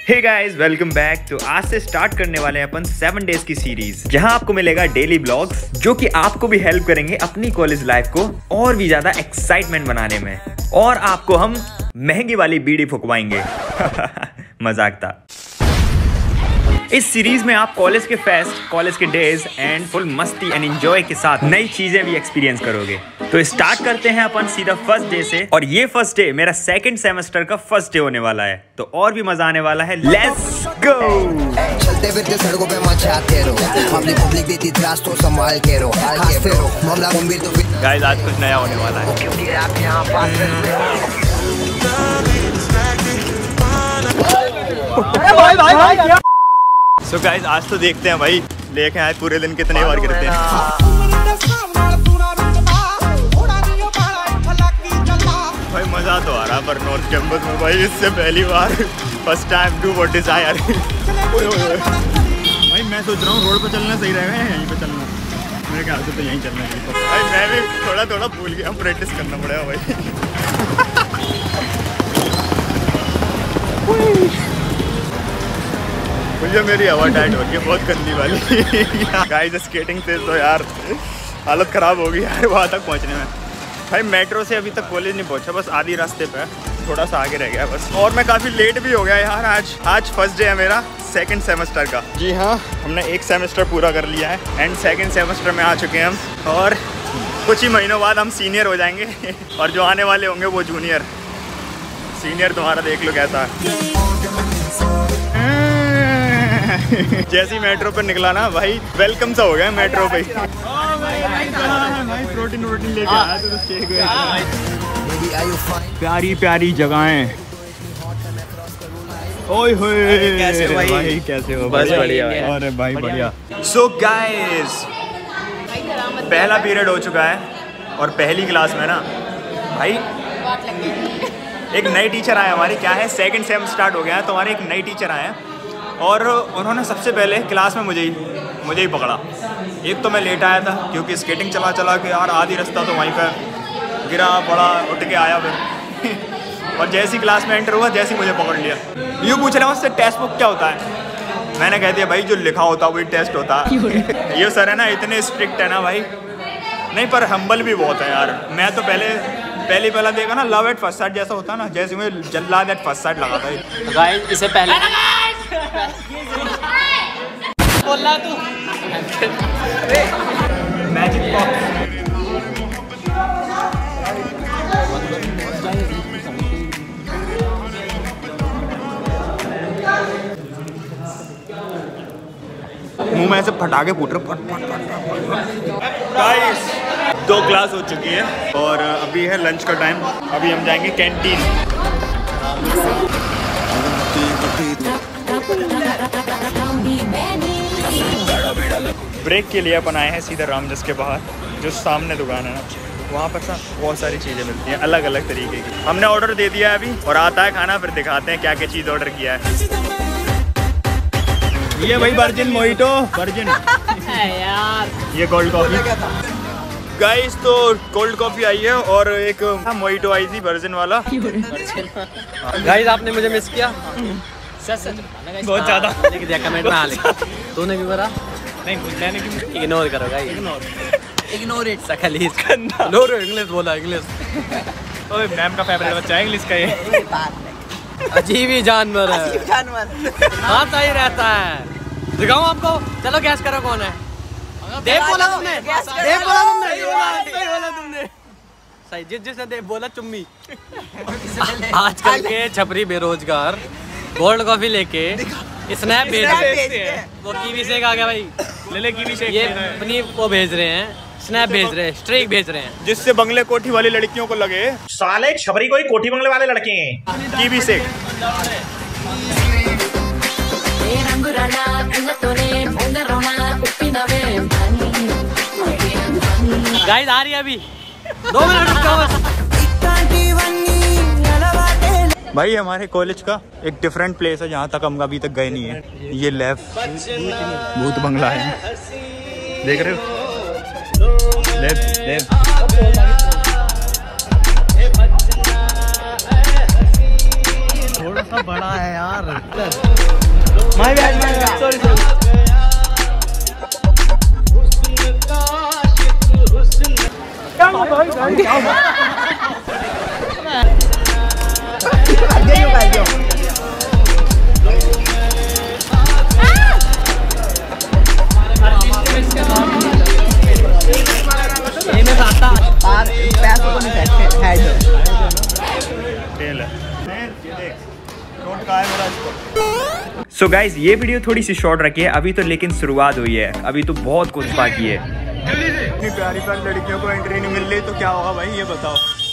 Hey guys, welcome back. तो आज से स्टार्ट करने वाले हैं अपन 7 डेज की सीरीज, जहां आपको मिलेगा डेली ब्लॉग्स जो कि आपको भी हेल्प करेंगे अपनी कॉलेज लाइफ को और भी ज्यादा एक्साइटमेंट बनाने में। और आपको हम महंगी वाली बीड़ी फुकवाएंगे। मजाक था। इस सीरीज में आप कॉलेज के फेस्ट, कॉलेज के डेज एंड फुल मस्ती एंड एंजॉय के साथ नई चीजें भी एक्सपीरियंस करोगे। तो स्टार्ट करते हैं अपन सीधा फर्स्ट डे से। और ये फर्स्ट डे मेरा सेकंड सेमेस्टर का फर्स्ट डे होने वाला है, तो और भी मजा आने वाला है। Let's go. चलते फिरते सड़कों पे मचाते रहो, पब्लिक देती त्रास तो संभाल के रहो, मामला गंभीर तो गाइस आज कुछ नया होने वाला है। क्योंकि आप यहाँ पास भाई सो गाइस आज तो देखते हैं भाई, लेके आए पूरे दिन कितने बार गिरते हैं। भाई मजा तो आ रहा पर नॉर्थ कैंपस में भाई, इससे पहली बार first time do what desire. भाई मैं सोच रहा हूँ रोड पे चलना सही रहेगा या यहीं पे चलना? मेरे ख्याल से तो यहीं चलना चाहिए। भाई मैं भी थोड़ा भूल गया, प्रैक्टिस करना पड़ेगा भाई। मुझे मेरी हवा टाइट हो रही है बहुत गंदी वाली। गाइस स्केटिंग से तो यार हालत ख़राब हो गई यार वहाँ तक पहुँचने में। भाई मेट्रो से अभी तक कॉलेज नहीं पहुँचा, बस आधी रास्ते पे, थोड़ा सा आगे रह गया बस। और मैं काफ़ी लेट भी हो गया यार। आज फर्स्ट डे है मेरा सेकंड सेमेस्टर का। जी हाँ, हमने एक सेमेस्टर पूरा कर लिया है एंड सेकंड सेमेस्टर में आ चुके हैं हम। और कुछ ही महीनों बाद हम सीनियर हो जाएंगे और जो आने वाले होंगे वो जूनियर। सीनियर तुम्हारा देख लो कैसा है। जैसी मेट्रो पर निकला ना भाई, वेलकम सा हो गया मेट्रो पे। प्रोटीन लेके आया तो प्यारी प्यारी जगहें। ओए होए कैसे भाई कैसे हो? बस बढ़िया। अरे भाई बढ़िया। सो गाइस पहला पीरियड हो चुका है और पहली क्लास में ना भाई एक नई टीचर आए हमारी। क्या है, सेकंड सेम स्टार्ट हो गया है तो हमारे एक नई टीचर आए हैं और उन्होंने सबसे पहले क्लास में मुझे ही पकड़ा। एक तो मैं लेट आया था क्योंकि स्केटिंग चला के यार आधी रास्ता तो वहीं पर गिरा पड़ा, उठ के आया फिर। और जैसी क्लास में एंटर हुआ, जैसी मुझे पकड़ लिया। यूँ पूछ रहे हैं मुझसे टेस्ट बुक क्या होता है? मैंने कह दिया भाई जो लिखा होता है वही टेस्ट होता है। ये सर है ना इतने स्ट्रिक्ट है ना भाई। नहीं पर हम्बल भी बहुत है यार। मैं तो पहला देखा ना, लव एट फर्स्ट साइट जैसा होता है ना, जैसे मुझे जल्लाद एट फर्स्ट साइट लगा था। गाइस इससे पहले बोला तू मैजिक बॉक्स। मुंह में ऐसे फटाके फूट रहे। गाइस 2 क्लास हो चुकी है और अभी है लंच का टाइम। अभी हम जाएंगे कैंटीन। ब्रेक के लिए अपन आए हैं सीधा रामजस के बाहर, जो सामने दुकान है ना, वहाँ पर बहुत सारी चीज़ें मिलती हैं अलग अलग तरीके की। हमने ऑर्डर दे दिया है अभी और आता है खाना, फिर दिखाते हैं क्या क्या चीज़ ऑर्डर किया है। ये भाई वर्जिन मोहितो, वर्जिन यार। ये कोल्ड कॉफी गाइस, तो कोल्ड कॉफी आई है और एक मोहितो आई थी वर्जिन वाला। गाइस आपने मुझे मिस किया बहुत ज़्यादा। कमेंट में आ लिखा तूने भी भरा नहीं, मैंने इग्नोर करो गाइस, इग्नोर इट। सकलीस नो इंग्लिश बोला, इंग्लिश। ओए मैम का फेवरेट बच्चा है इंग्लिश का ये। अजीब ही जानवर है। हाँ सही रहता है। दिखाऊं आपको? चलो गैस करो कौन है। देव बोला तुमने, देव बोला तुमने। सही, जिसने देव बोला चुम्मी। आजकल के छपरी बेरोजगार कोल्ड कॉफी लेके स्नैप भेज रहे हैं। वो कीवी शेक आ गया भाई, ले कीवी शेक। ये अपनी वो भेज रहे हैं, स्नैप भेज रहे हैं, स्ट्रीक भेज रहे हैं, जिससे बंगले कोठी वाली लड़कियों को लगे साले छपरी कोई कोठी बंगले वाले लड़के हैं। Kiwi shake. गाइस आ रही है अभी 2 मिनट रुको बस। भाई हमारे कॉलेज का एक डिफरेंट प्लेस है जहाँ तक हम अभी तक गए नहीं है। ये लेफ्ट भूत बंगला है, देख रहे हो? लेफ्ट थोड़ा बड़ा है यार। My bad sorry so guys ये वीडियो थोड़ी सी शॉर्ट रखी है अभी तो, लेकिन शुरुआत हुई है, अभी तो बहुत कुछ बाकी है। इतनी प्यारी प्यारी लड़कियों को एंट्री नहीं मिल रही तो क्या होगा भाई ये बताओ।